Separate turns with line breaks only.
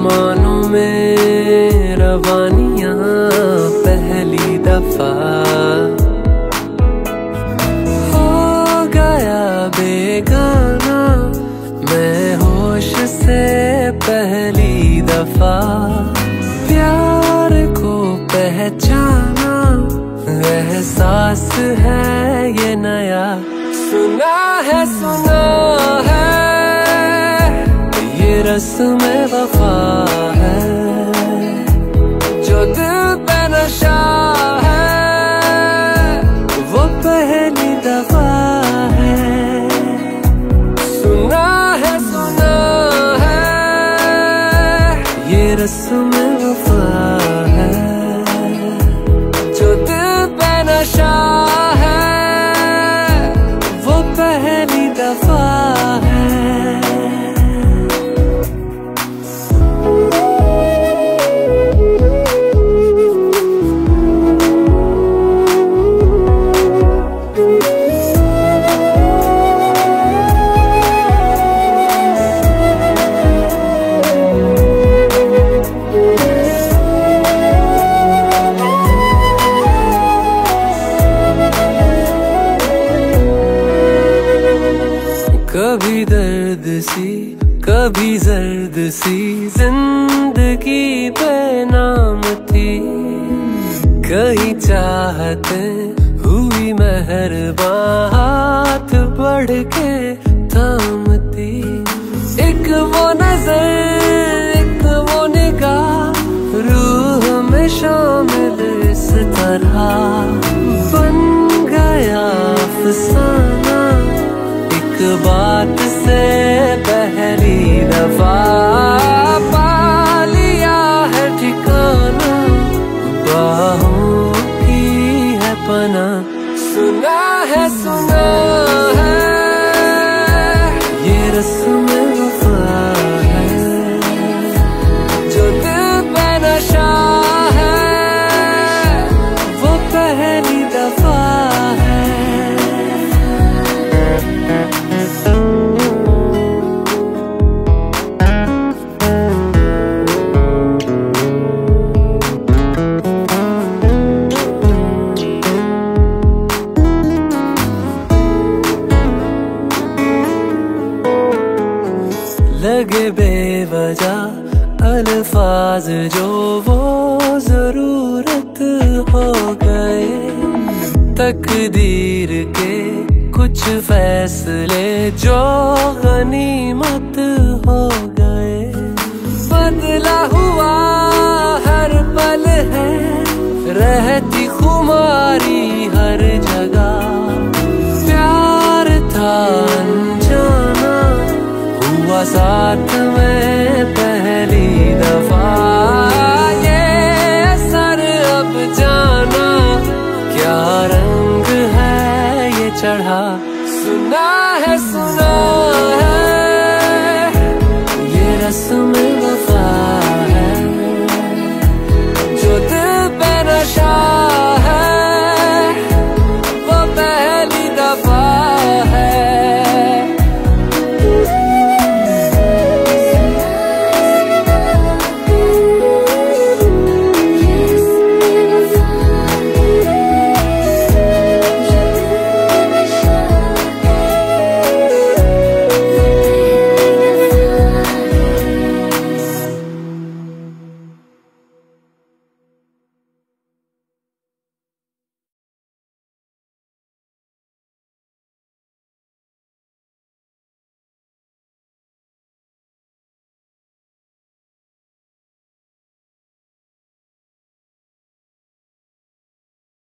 आसमानों में रवानियां पहली दफा हो गया बेगाना मैं होश से पहली दफा प्यार को पहचाना एहसास है ये नया सुना है ये रस्म वफा है जो दिल पे नशा है वो पहली दफा है सुना है ये रस्म वफा है जो दिल पे नशा है वो पहली दफा है कभी दर्द सी कभी जर्द सी जिंदगी बेनाम थी कहीं चाहते हुई मेहरबान हाथ बढ़ के थामती एक वो नजर एक वो निगाह रूह में शामिल इस तरह बन गया अफसाना एक बात से पहली दफा पा लिया है ठिकाना बाहों की है पना सुना है ये रस्म वफा है जो दिल पे नशा है वो पहली दफा है लगे बेवजह अल्फाज जो वो जरूरत हो गए तकदीर के कुछ फैसले जो गनीमत हो गए बदला हुआ हर पल है रहती खुमारी हर जगह प्यार था अनजाना हुआ साथ में पहली दफा ये असर अब जाना क्या रंग है ये चढ़ा सुना है